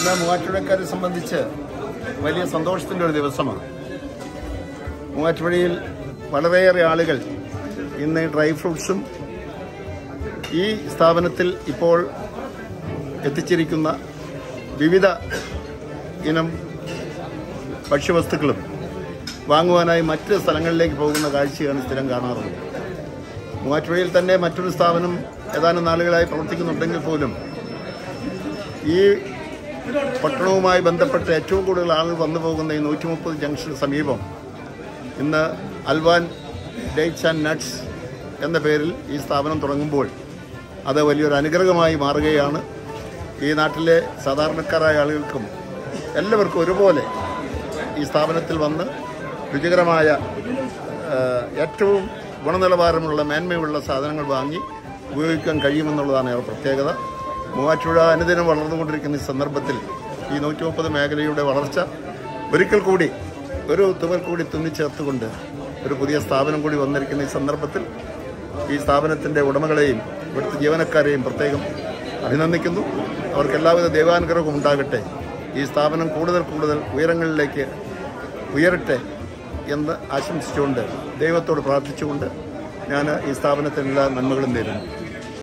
ഇന്ന് മൂവാറ്റുപുഴക്കാരെ സംബന്ധിച്ച് വലിയ സന്തോഷത്തിൻ്റെ ഒരു ദിവസമാണ്. മൂവാറ്റുപുഴയിൽ വളരെയേറെ ആളുകൾ ഇന്ന് ഡ്രൈ ഫ്രൂട്ട്സും ഈ സ്ഥാപനത്തിൽ ഇപ്പോൾ എത്തിച്ചിരിക്കുന്ന വിവിധ ഇനം ഭക്ഷ്യവസ്തുക്കളും വാങ്ങുവാനായി മറ്റ് സ്ഥലങ്ങളിലേക്ക് പോകുന്ന കാഴ്ചയാണ് സ്ഥിരം കാണാറുള്ളത്. മൂവാറ്റുപുഴയിൽ തന്നെ മറ്റൊരു സ്ഥാപനം ഏതാനും നാളുകളായി പ്രവർത്തിക്കുന്നുണ്ടെങ്കിൽ പോലും ഈ പട്ടണവുമായി ബന്ധപ്പെട്ട് ഏറ്റവും കൂടുതൽ ആളുകൾ വന്നു പോകുന്ന ഈ 130 ജംഗ്ഷന് സമീപം ഇന്ന് അൽവാൻ ഡേറ്റ്സ് ആൻഡ് നട്ട്സ് എന്ന പേരിൽ ഈ സ്ഥാപനം തുടങ്ങുമ്പോൾ അത് വലിയൊരു അനുഗ്രഹമായി മാറുകയാണ്. ഈ നാട്ടിലെ സാധാരണക്കാരായ ആളുകൾക്കും എല്ലാവർക്കും ഒരുപോലെ ഈ സ്ഥാപനത്തിൽ വന്ന് രുചികരമായ ഏറ്റവും ഗുണനിലവാരമുള്ള മേന്മയുള്ള സാധനങ്ങൾ വാങ്ങി ഉപയോഗിക്കാൻ കഴിയുമെന്നുള്ളതാണ് ഏറെ പ്രത്യേകത. മൂവാറ്റുപുഴ അനുദിനം വളർന്നുകൊണ്ടിരിക്കുന്ന ഈ സന്ദർഭത്തിൽ ഈ 130 മേഖലയുടെ വളർച്ച ഒരിക്കൽ കൂടി ഒരു തുകൽ കൂടി തുന്നിച്ചേർത്തുകൊണ്ട് ഒരു പുതിയ സ്ഥാപനം കൂടി വന്നിരിക്കുന്ന ഈ സന്ദർഭത്തിൽ ഈ സ്ഥാപനത്തിൻ്റെ ഉടമകളെയും ഇവിടുത്തെ ജീവനക്കാരെയും പ്രത്യേകം അഭിനന്ദിക്കുന്നു. അവർക്ക് എല്ലാവിധ ദൈവാനുഗ്രഹവും ഉണ്ടാകട്ടെ. ഈ സ്ഥാപനം കൂടുതൽ കൂടുതൽ ഉയരങ്ങളിലേക്ക് ഉയരട്ടെ എന്ന് ആശംസിച്ചുകൊണ്ട് ദൈവത്തോട് പ്രാർത്ഥിച്ചുകൊണ്ട് ഞാൻ ഈ സ്ഥാപനത്തിന് എല്ലാ നന്മകളും നേരുന്നു.